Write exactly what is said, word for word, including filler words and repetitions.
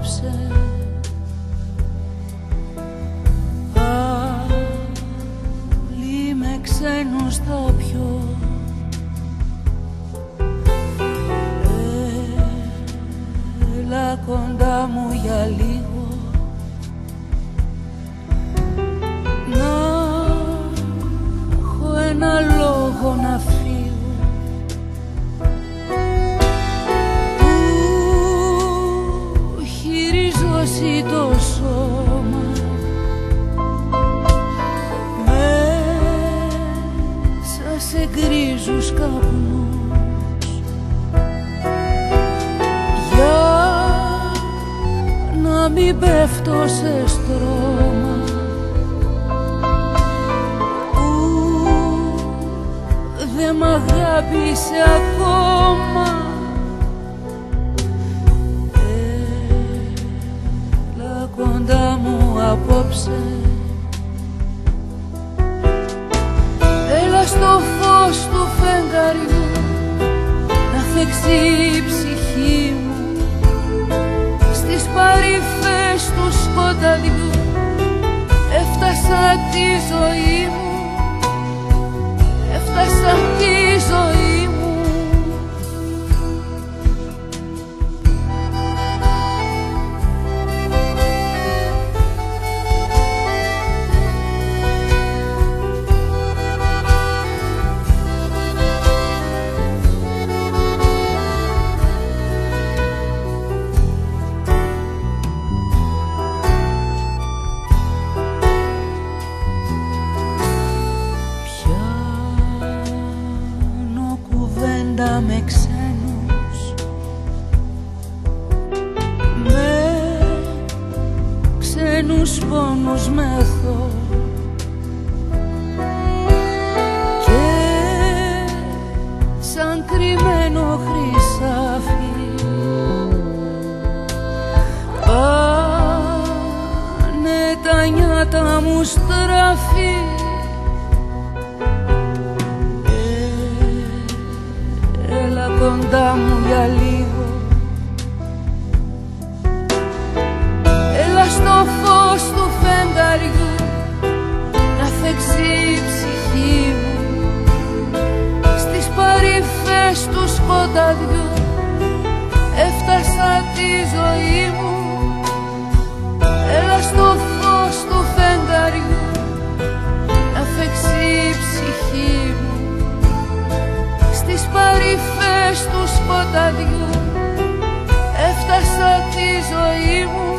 απόψε. Άλλοι με ξένους θα πιω. Έλα κοντά μου για λίγο, να έχω ένα λόγο να φύγω, που χειριζώσει το σώμα μέσα σε γκρίζους καπνούς. Να μην πέφτω σε στρώμα που δε μ' αγάπησε ακόμα. Έλα κοντά μου απόψε, έλα στο φως του φεγγαριού να θέξει η ψυχή μου στις παρυφές του σκοταδιού. Έφτασα τη ζωή μου, έφτασα τη ζωή μου. Με ξένους, με ξένους πόνους μεθώ και σαν κρυμμένο χρυσάφι πάνε τα νιάτα μου στραφή. Κοντά μου για λίγο, έλα στο φως του φεγγαριού να θέξει η ψυχή μου στις παρυφές του σκοταδιού. Έφτασα τη ζωή μου, έλα στο φως του φεγγαριού να θέξει η ψυχή μου στις παρυφές του σκοταδιού. Έφτασα τη ζωή μου,